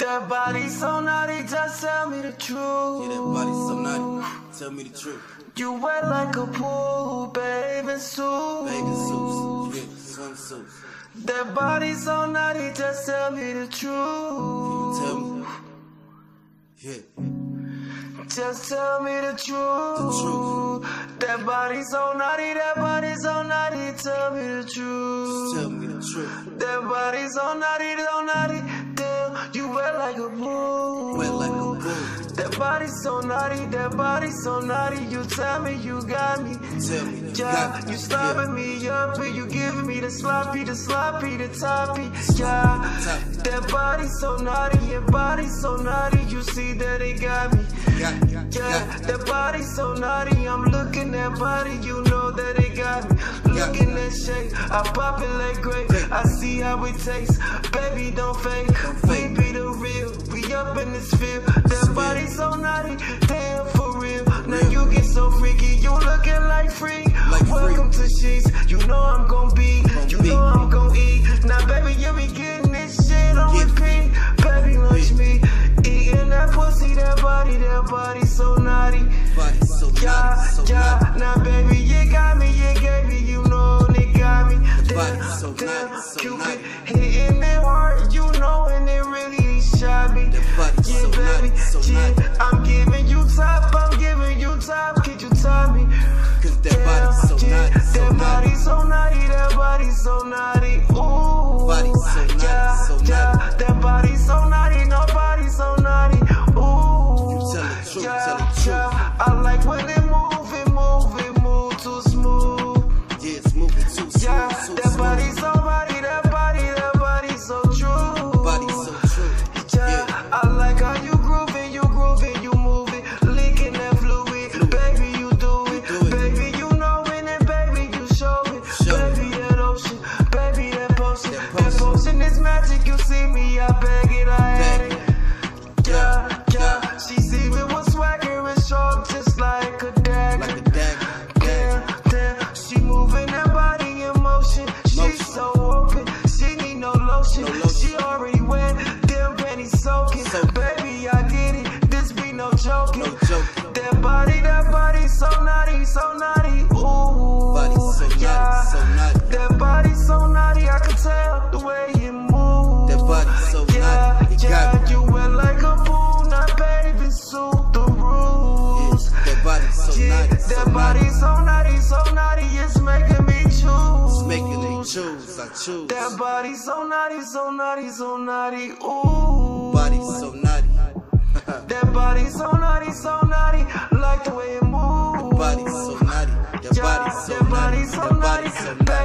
That body so naughty, just tell me the truth. Yeah, that body so naughty, tell me the truth. You wet like a pool, bathing suit. Bathing suits, yeah, swimsuits. That body so naughty, just tell me the truth. Can you tell me? Yeah. Just tell me the truth. The truth. That body so naughty, that body so naughty, tell me the truth. Just tell me the truth. That body so naughty, damn, you wet like a pool. Wet like a pool. That body so naughty, that body so naughty, you tell me you got me. Tell me you Yeah, got me. you slopping me up and you giving me the sloppy, the toppy. Yeah, that body so naughty, your body so naughty, you see that it got me. Yeah, that body so naughty, I'm looking at body, you know that it got me. Looking at shape, I pop it like grape, I see how it tastes. Baby, don't fake, we be the real, we up in this field. That body so naughty, damn for real. Now you get so freaky, you looking like free. Welcome to Sheets, you know I'm gon' be, you know I'm gon' eat. Now baby, you be getting this shit on repeat. Baby, lunch me, eating that pussy, that body so naughty. Body so naughty, so naughty. Now baby, you got me, you gave me, you know it got me. Body so naughty, so Cupid naughty. hitting it hard, you know, and it really shot me. That body so naughty, so naughty. I'm giving you top, could you top me? Cause that body so naughty, so that body naughty. so naughty, that body so naughty. Ooh, Body so naughty, so naughty. That body so naughty, no body so naughty. Ooh, You tell the truth, tell the truth. I like when it move too smooth. Yeah, it's moving too smooth, Yeah, too that smooth. body so body, that body so true. Body so true. Yeah, I like how you grooving, you moving, leaking that fluid. Baby, you do it. Baby, you know it, and baby, you show it. Baby, that ocean, baby, that potion. That potion is magic, you see me, I beg it, I had it. Yeah, she see me with swagger and sharp, just like a dagger. Like a dagger. Damn, she moving that body in motion. She's so open, she need no lotion. She already wet, them panties soaking. Baby, I get it, this be no joking. No joking. That body so naughty, so naughty. Ooh, Body so naughty, so naughty. That body so naughty, I can tell the way you move. That body so naughty, it got me. You wet like a pool, not baby suit the rules. Yeah, that body so naughty, so That body naughty. so naughty, it's making me choose. It's making me choose, I choose. That body so naughty, so naughty, so naughty. Ooh, Body so naughty. that body so naughty, like the way it moves. Body so naughty. That body so naughty. That body so naughty.